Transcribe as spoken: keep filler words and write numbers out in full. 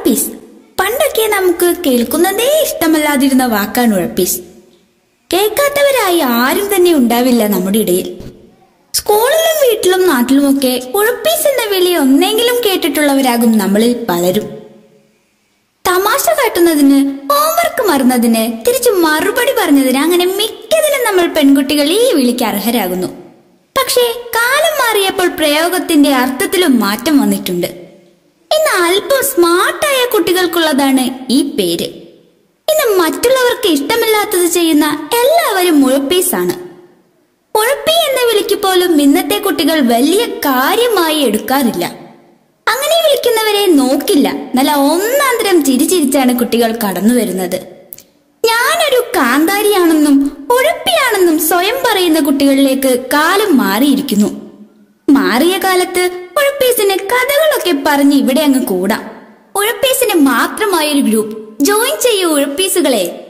ഉഴപ്പീസ്. പണ്ടൊക്കെ നമുക്ക് കേൾക്കുന്നതേ ഇഷ്ടമല്ലാതിരുന്ന വാക്കാണ് ഉഴപ്പീസ്. കേൾക്കാത്തവരായി ആരും തന്നെ ഉണ്ടാവില്ല നമ്മുടെ ഇടയിൽ. സ്കൂളിലും വീട്ടിലും നാട്ടിലുമൊക്കെ ഉഴപ്പീസ് എന്ന വിളി ഒന്നെങ്കിലും കേട്ടിട്ടുള്ളവരാകും നമ്മളിൽ പലരും. തമാശ കാട്ടുന്നതിന്, ഹോംവർക്ക് മറന്നതിന്, തിരിച്ചു മറുപടി പറഞ്ഞതിന്, അങ്ങനെ മിക്കതിനും നമ്മൾ പെൺകുട്ടികൾ ഈ വിളിക്ക് അർഹരാകുന്നു. പക്ഷേ കാലം മാറിയപ്പോൾ പ്രയോഗത്തിന്റെ അർത്ഥത്തിലും മാറ്റം വന്നിട്ടുണ്ട്. ഇന്ന് അല്പം സ്മാർട്ടായ കുട്ടികൾക്കുള്ളതാണ് ഈ പേര്. ഇന്ന് മറ്റുള്ളവർക്ക് ഇഷ്ടമില്ലാത്തത് ചെയ്യുന്ന എല്ലാവരും ഉഴപ്പീസാണ്. ഉഴപ്പി എന്ന വിളിക്ക് പോലും ഇന്നത്തെ കുട്ടികൾ വലിയ കാര്യമായി എടുക്കാറില്ല. അങ്ങനെ വിളിക്കുന്നവരെ നോക്കില്ല. നല്ല ഒന്നാന്തരം ചിരിച്ചിരിച്ചാണ് കുട്ടികൾ കടന്നു വരുന്നത്. ഞാനൊരു കാന്താരിയാണെന്നും ഉഴപ്പിയാണെന്നും സ്വയം പറയുന്ന കുട്ടികളിലേക്ക് കാലം മാറിയിരിക്കുന്നു. മാറിയ കാലത്ത് ഉഴപ്പീസിന് കഥകളൊക്കെ പറഞ്ഞ് ഇവിടെ അങ്ങ് കൂടാം. ഉഴപ്പീസിന് മാത്രമായൊരു ഗ്രൂപ്പ് ജോയിൻ ചെയ്യൂ ഉഴപ്പീസുകളെ.